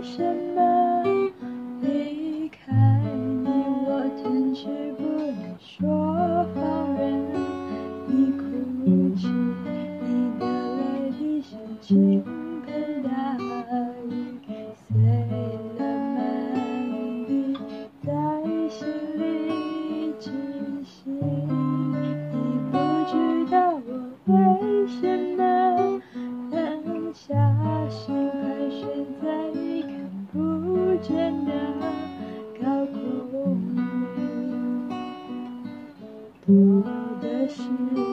什么离开你，我坚持不能说放任你哭泣，你的泪滴像倾盆大雨，碎了满地，在心里窒息。你不知道我为什么狠下心盘旋在看不见的高空里，我的世